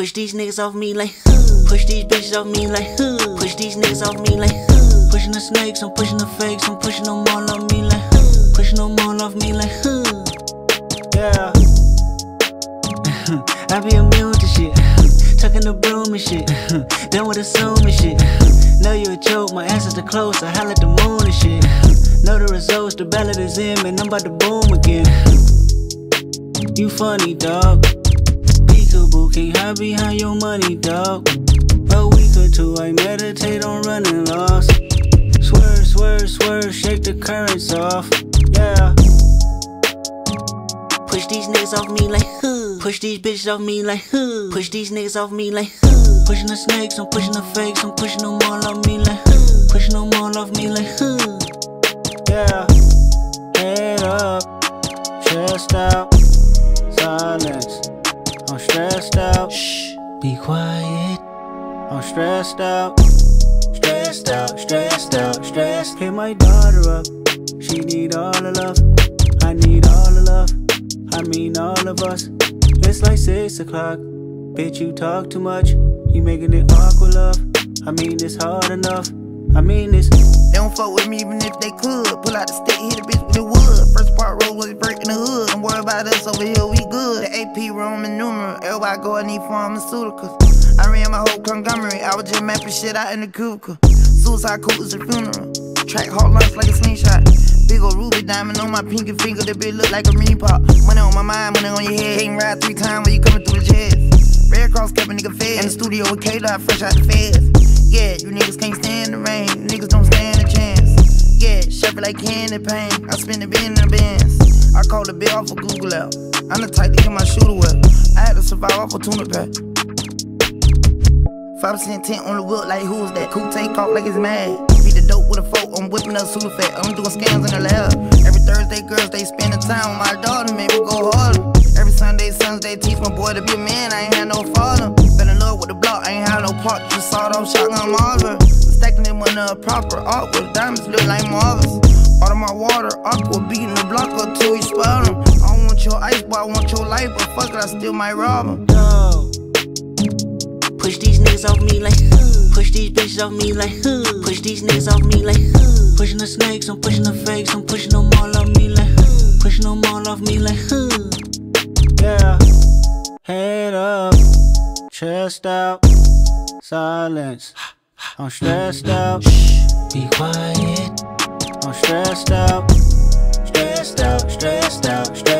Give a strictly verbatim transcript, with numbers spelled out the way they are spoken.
Push these niggas off me like huh. Push these bitches off me like huh. Push these niggas off me like huh. Pushing the snakes, I'm pushing the fakes, I'm pushing them all off me like huh. Pushing them all off me like huh. Yeah. I be immune to shit. Tucking the broom and shit. Done with assuming shit. Know you a joke, my answers are close. I holla at the moon and shit. Know the results, the ballot is in, man. I'm about to boom again. You funny, dog. Peekaboo, can't hide behind your money, dog. A week or two, I meditate on running lost. Swerve, swerve, swerve, shake the currents off. Yeah. Push these niggas off me like huh. Push these bitches off me like huh. Push these niggas off me like huh. Pushing the snakes, I'm pushing the fakes, I'm pushing them all off me like huh. Pushing them all off me like huh. Yeah. Head up, chest out, silence. I'm stressed out. Shh, be quiet. I'm stressed out, stressed out, stressed out, stressed. Hit my daughter up. She need all the love. I need all the love. I mean all of us. It's like six o'clock. Bitch, you talk too much. You making it awkward, love. I mean it's hard enough. I mean it's. They don't fuck with me even if they could. Pull out the stick, hit a bitch with the wood. First part road was breaking the hood. Don't worry about us over here, we good. The A P Roman numeral. Everybody go, I need pharmaceuticals. I ran my whole conglomerate. I was just mapping shit out in the cubicle. Suicide cool is a funeral. Track hard lunch like a slingshot. Big ol' ruby diamond on my pinky finger, that bitch look like a mini pop. Money on my mind, money on your head. Can't ride three times when you coming through the jets. Red Cross kept a nigga fed. In the studio with K-Dot, fresh out the feds. Yeah, you niggas can't stand the rain. Niggas don't stand a chance. Yeah, shuffle like candy paint. I spend the bin in the bins. I call the bill off of Google out. I'm the type to get my shooter wet. I had to survive off a tuna pack. five percent tint on the wheel, like who's that? Cool take off like it's mad. Beat the dope with a fork, I'm whipping up Sudafed. I'm doing scams in the lab. Every Thursday, girls, they spend the time with my daughter, make me go harder. Every Sunday, Sunday, teach my boy to be a man, I ain't had no father. Fell in love with the block, I ain't had no part, just sawed off shotgun Marvin. Stacking them on the proper art with diamonds, look like Marvis. Out of my water, aqua, beating the block up till we spot him. I don't want your ice, boy, I want your life, but fuck it, I still might rob him. No. Push these niggas off me like huh. Push these bitches off me like huh. Push these niggas off me like huh. Pushing the snakes, I'm pushing the fakes, I'm pushing them all off me like huh. Pushing them all off me like huh. Yeah. Head up, chest out, silence. I'm stressed out. Shh, be quiet. I'm stressed out, stressed out, stressed out, stressed out.